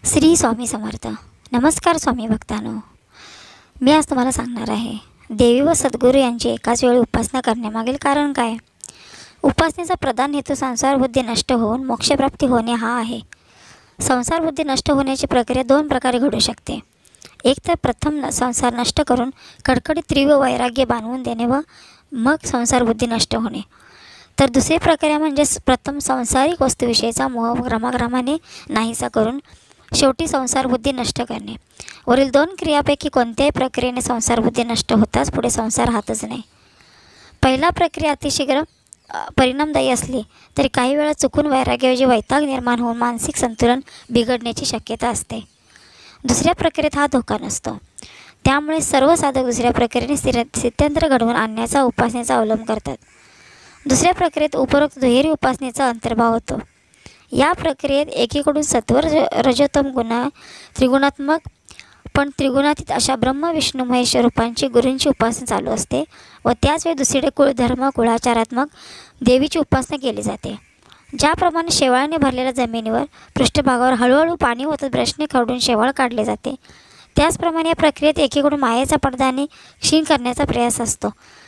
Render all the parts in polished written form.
श्री स्वामी समर्थ. नमस्कार स्वामी भक्तांनो. मी आज तुम्हाला सांगणार आहे देवी व सद्गुरू यांची एकाच वेळी उपासना करण्यामागील कारण काय. उपासनेचा प्रधान हेतू संसार बुद्धी नष्ट होऊन मोक्षप्राप्ती होणे हा आहे. संसार बुद्धी नष्ट होण्याची प्रक्रिया दोन प्रकारे घडू शकते. एक तर प्रथम संसार नष्ट करून कडकडीत तीव्र वैराग्य बांधवून देणे व मग संसार बुद्धी नष्ट होणे. तर दुसरी प्रक्रिया म्हणजे प्रथम सांसारिक वस्तूविषयीचा मोह क्रमाक्रमाने नाहीसा करून शेवटी संसारबुद्धी नष्ट करणे. वरील दोन क्रियापैकी कोणत्याही प्रक्रियेने संसारबुद्धी नष्ट होताच पुढे संसार राहतच नाही. पहिला प्रक्रिया अतिशीघ्र परिणामदायी असली तरी काही वेळा चुकून वैराग्याऐवजी वैताग निर्माण होऊन मानसिक संतुलन बिघडण्याची शक्यता असते. दुसऱ्या प्रक्रियेत हा धोका नसतो. त्यामुळे सर्व साधक दुसऱ्या प्रक्रियेने स्थित्यंतर घडवून आणण्याचा उपासनेचा अवलंब करतात. दुसऱ्या प्रक्रियेत उपरोक्त दुहेरी उपासनेचा अंतर्भाव होतो. या प्रक्रियेत एकीकडून सत्व रजोतम त्रिगुणात्मक पण त्रिगुणातीत अशा ब्रह्म विष्णू महेश रूपांची गुरूंची उपासना चालू असते व त्याचवेळी दुसरीकडे कुळधर्म कुळाचारात्मक देवीची उपासना केली जाते. ज्याप्रमाणे शेवाळाने भरलेल्या जमिनीवर पृष्ठभागावर हळूहळू पाणी होत ब्रशने खरडून शेवाळ काढले जाते, त्याचप्रमाणे या प्रक्रियेत एकीकडून मायेचा पडद्याने क्षीण करण्याचा प्रयास असतो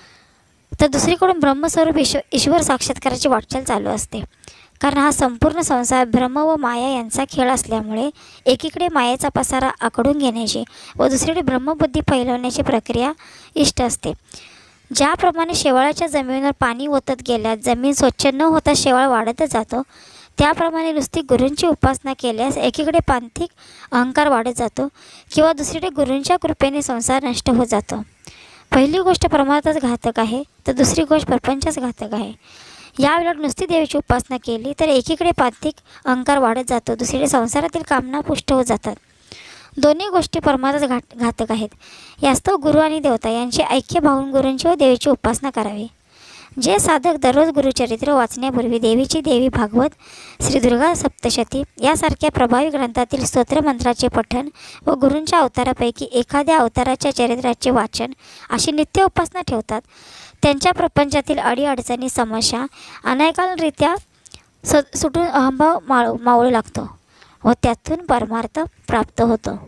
तर दुसरीकडून ब्रह्मस्वरूप ईश्वर साक्षात्काराची वाटचाल चालू असते. कारण हा संपूर्ण संसार ब्रह्म व माया यांचा खेळ असल्यामुळे एकीकडे मायेचा पसारा आखडून घेण्याची व दुसरीकडे ब्रह्मबुद्धी फैलवण्याची प्रक्रिया इष्ट असते. ज्याप्रमाणे शेवाळाच्या जमिनीवर पाणी ओतत गेल्यास जमीन स्वच्छ न होता शेवाळ वाढतच जातो, त्याप्रमाणे नुसती गुरूंची उपासना केल्यास एकीकडे पांथिक अहंकार वाढत जातो किंवा दुसरीकडे गुरूंच्या कृपेने संसार नष्ट होत जातो. पहिली गोष्ट परमार्थाच घातक आहे तर दुसरी गोष्ट प्रपंचाच घातक आहे. यावेळेला नुसती देवीची उपासना केली तर एकीकडे पांथिक अहंकार वाढत जातो, दुसरीकडे संसारातील कामना पुष्ट होत जातात. दोन्ही गोष्टी परमार्थाच घातक आहेत. यास्तव गुरु आणि देवता यांचे ऐक्य भावून गुरूंची व देवीची उपासना करावी. जे साधक दररोज गुरुचरित्र वाचण्यापूर्वी देवी भागवत, श्री दुर्गा सप्तशती यासारख्या प्रभावी ग्रंथातील स्तोत्रमंत्राचे पठण व गुरूंच्या अवतारापैकी एखाद्या अवताराच्या चरित्राचे वाचन अशी नित्य उपासना ठेवतात, त्यांच्या प्रपंचातील अडीअडचणी समस्या अनायकालरित्या सुटून अहंभाव मावळू लागतो व त्यातून परमार्थ प्राप्त होतो.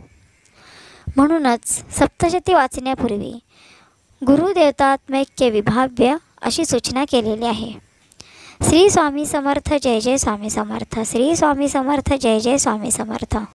म्हणूनच सप्तशती वाचण्यापूर्वी गुरुदेवतात्मैक्य विभाव्य अशी सूचना केलेली आहे. श्री स्वामी समर्थ. जय जय स्वामी समर्थ. श्री स्वामी समर्थ. जय जय स्वामी समर्थ.